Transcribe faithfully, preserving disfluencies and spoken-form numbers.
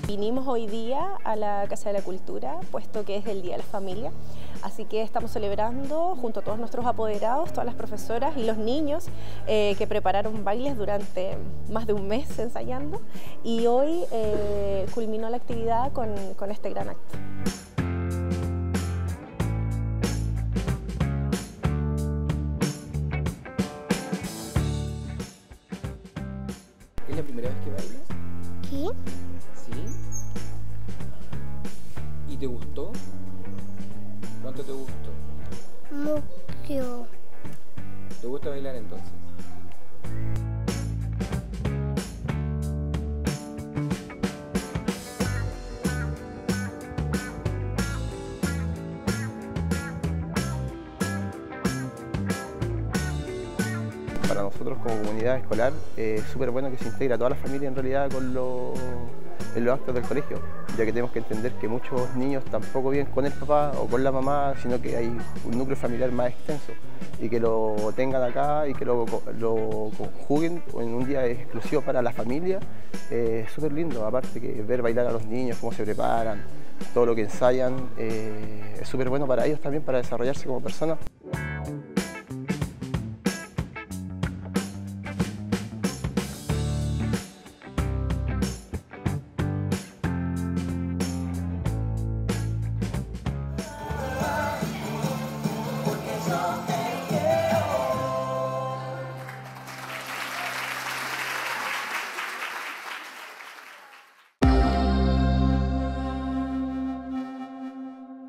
Vinimos hoy día a la Casa de la Cultura, puesto que es el Día de la Familia, así que estamos celebrando junto a todos nuestros apoderados, todas las profesoras y los niños eh, que prepararon bailes durante más de un mes ensayando, y hoy eh, culminó la actividad con, con este gran acto. ¿Es la primera vez que bailas? ¿Qué? ¿Sí? ¿Y te gustó? ¿Cuánto te gustó? Mucho. ¿Te gusta bailar entonces? Para nosotros como comunidad escolar es súper bueno que se integre a toda la familia en realidad con lo, en los actos del colegio, ya que tenemos que entender que muchos niños tampoco viven con el papá o con la mamá, sino que hay un núcleo familiar más extenso, y que lo tengan acá y que lo, lo conjuguen en un día exclusivo para la familia eh, es súper lindo. Aparte que ver bailar a los niños, cómo se preparan, todo lo que ensayan, eh, es súper bueno para ellos también, para desarrollarse como personas.